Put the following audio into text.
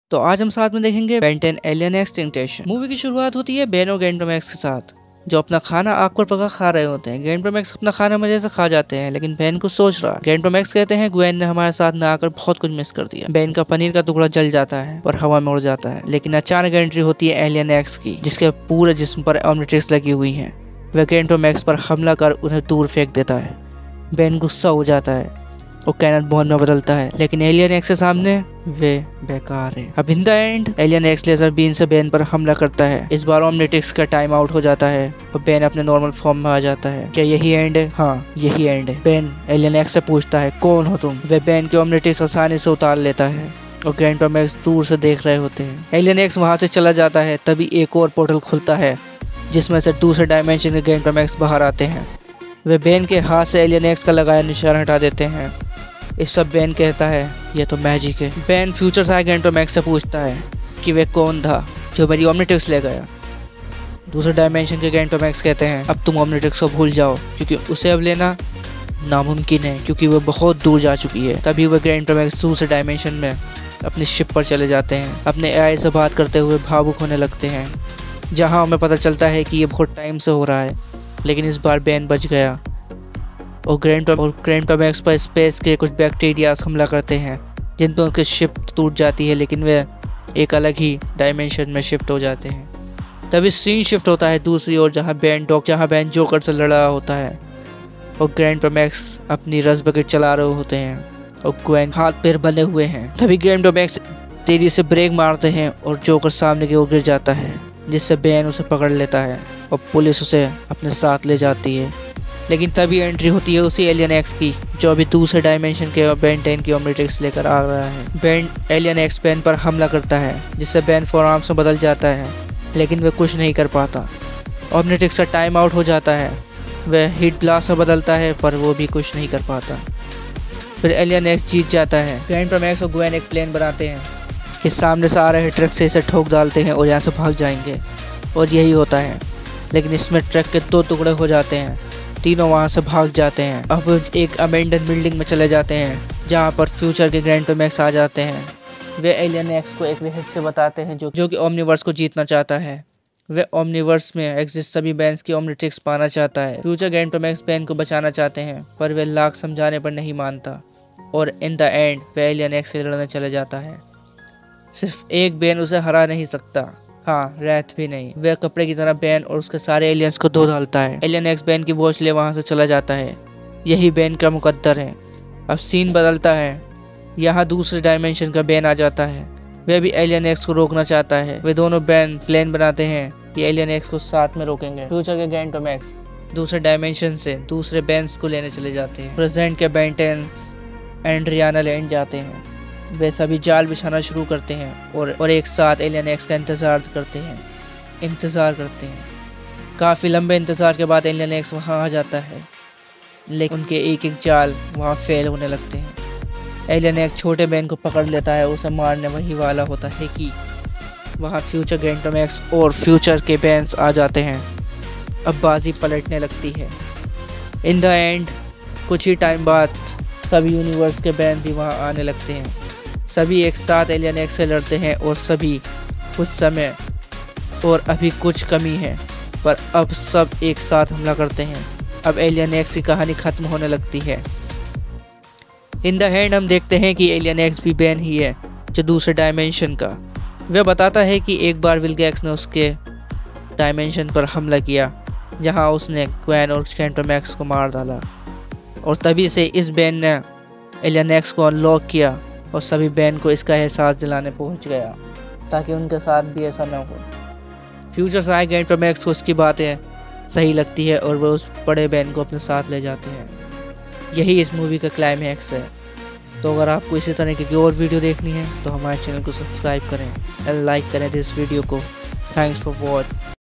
तो आज हम साथ में देखेंगे बेन 10 एलियन एक्सटिंक्शन। मूवी की शुरुआत होती है बेन और गैंटोमैक्स के साथ, जो अपना खाना आग पर पका खा रहे होते हैं। गैंटोमैक्स अपना खाना मजे से खा जाते हैं, लेकिन बेन कुछ सोच रहा है। गैंटोमैक्स कहते हैं ग्वेन ने हमारे साथ न आकर बहुत कुछ मिस कर दिया। बेन का पनीर का टुकड़ा जल जाता है और हवा में उड़ जाता है, लेकिन अचानक एंट्री होती है एलियन एक्स की, जिसके पूरे जिस्म पर ऑमनिट्रिक्स लगी हुई है। वह गैंटोमैक्स पर हमला कर उन्हें दूर फेंक देता है। बेन गुस्सा हो जाता है और कैनन बॉन में बदलता है, लेकिन एलियन एक्स के सामने वे बेकार है। अब in the end alien X laser beam से बेन पर हमला करता है। इस बार ओमनिट्रिक्स का टाइम आउट हो जाता है और बेन अपने नॉर्मल फॉर्म में आ जाता है। क्या यही एंड है? हाँ, यही एंड है। बेन एलियन एक्स से पूछता है कौन हो तुम। वे बेन के ओमनिट्रिक्स आसानी से उतार लेता है और गैंटोमैक्स दूर से देख रहे होते हैं। एलियन एक्स वहां से चला जाता है, तभी एक और पोर्टल खुलता है जिसमें से दूसरे डायमेंशन के गैंटोमैक्स बाहर आते हैं। वे बेन के हाथ से एलियन एक्स का लगाया निशान हटा देते हैं। इस पर बेन कहता है ये तो मैजिक है। बेन फ्यूचर से आए गैंटोमैक्स से पूछता है कि वे कौन था जो मेरी ओमनिट्रिक्स ले गया। दूसरे डायमेंशन के गैंटोमैक्स कहते हैं अब तुम ओमनिट्रिक्स को भूल जाओ, क्योंकि उसे अब लेना नामुमकिन है, क्योंकि वो बहुत दूर जा चुकी है। तभी वह गैंटोमैक्स दूसरे डायमेंशन में अपनी शिप पर चले जाते हैं। अपने एआई से बात करते हुए भावुक होने लगते हैं, जहाँ हमें पता चलता है कि ये बहुत टाइम से हो रहा है, लेकिन इस बार बेन बच गया और गैंटोमैक्स पर स्पेस के कुछ बैक्टीरियाज हमला करते हैं, जिन पर उनकी शिप टूट जाती है, लेकिन वे एक अलग ही डायमेंशन में शिफ्ट हो जाते हैं। तभी सीन शिफ्ट होता है दूसरी ओर, जहां बेन जोकर से लड़ रहा होता है और गैंटोमैक्स अपनी रस बकेट चला रहे होते हैं और ग्वेन हाथ पैर बने हुए हैं। तभी गैंटोमैक्स तेजी से ब्रेक मारते हैं और जोकर सामने की ओर गिर जाता है, जिससे बेन उसे पकड़ लेता है और पुलिस उसे अपने साथ ले जाती है। लेकिन तभी एंट्री होती है उसी एलियन एक्स की, जो अभी दूसरे डायमेंशन के बेन 10 की ओमनिट्रिक्स लेकर आ रहा है। एलियन एक्स बेन पर हमला करता है, जिससे बेन फोरआर्म्स में बदल जाता है, लेकिन वह कुछ नहीं कर पाता। ओमनिट्रिक्स का टाइम आउट हो जाता है। वह हीट ब्लास्ट में बदलता है, पर वो भी कुछ नहीं कर पाता। फिर एलियन एक्स जीत जाता है। गैंटोमैक्स और ग्वेन एक प्लेन बनाते हैं कि सामने से आ रहे ट्रक से इसे ठोक डालते हैं और यहाँ से भाग जाएंगे, और यही होता है। लेकिन इसमें ट्रक के 2 टुकड़े हो जाते हैं। तीनों वहां से भाग जाते हैं। अब एक अबेंडन बिल्डिंग में चले जाते हैं, जहां पर फ्यूचर के गैंटोमैक्स आ जाते हैं। वे एलियन एक्स को एक रहस्य बताते हैं जो कि ओमनिवर्स को जीतना चाहता है। वे ओमनिवर्स में एग्जिस्ट सभी बेन्स की ओमनिट्रिक्स पाना चाहता है। फ्यूचर गैंटोमैक्स बेन को बचाना चाहते हैं, पर वे लाख समझाने पर नहीं मानता और इन द एंड वे एलियन एक्स से लड़ने चले जाता है। सिर्फ एक बेन उसे हरा नहीं सकता, हाँ, रैथ भी नहीं। वह कपड़े की तरह बेन और उसके सारे एलियंस को धो डालता है। एलियन एक्स बेन की वॉच ले वहां से चला जाता है। यही बेन का मुकद्दर है। अब सीन बदलता है। यहाँ दूसरे डायमेंशन का बेन आ जाता है। वह भी एलियन एक्स को रोकना चाहता है। वे दोनों बेन प्लान बनाते हैं कि एलियन एक्स को साथ में रोकेंगे। फ्यूचर के गैंटोमैक्स दूसरे डायमेंशन से दूसरे बेन्स को लेने चले जाते हैं। प्रेजेंट के बेन 10 एंड्रियाना लैंड जाते हैं। वे सभी जाल बिछाना शुरू करते हैं और एक साथ एलियन एक्स का इंतजार करते हैं। काफ़ी लंबे इंतजार के बाद एलियन एक्स वहाँ आ जाता है, लेकिन उनके एक एक जाल वहाँ फेल होने लगते हैं। एलियन एक्स छोटे बेन को पकड़ लेता है। उसे मारने वही वाला होता है कि वहाँ फ्यूचर गैंटोमैक्स और फ्यूचर के बेन्स आ जाते हैं। अब बाजी पलटने लगती है। इन द एंड कुछ ही टाइम बाद सभी यूनिवर्स के बेन भी वहाँ आने लगते हैं। सभी एक साथ एलियन एक्स से लड़ते हैं और सभी कुछ समय और अभी कुछ कमी है, पर अब सब एक साथ हमला करते हैं। अब एलियन एक्स की कहानी खत्म होने लगती है। इन द एंड हम देखते हैं कि एलियन एक्स भी बेन ही है, जो दूसरे डायमेंशन का। वह बताता है कि एक बार विल्गैक्स ने उसके डायमेंशन पर हमला किया, जहां उसने ग्वेन और गैंटोमैक्स को मार डाला, और तभी से इस बेन ने एलियन एक्स को अनलॉक किया और सभी बेन को इसका एहसास दिलाने पहुंच गया, ताकि उनके साथ भी ऐसा न हो। फ्यूचर से आए गैंटोमैक्स को उसकी बातें सही लगती है और वह उस बड़े बेन को अपने साथ ले जाते हैं। यही इस मूवी का क्लाइमैक्स है। तो अगर आपको इसी तरह की और वीडियो देखनी है तो हमारे चैनल को सब्सक्राइब करें और लाइक करें इस वीडियो को। Thanks for watch.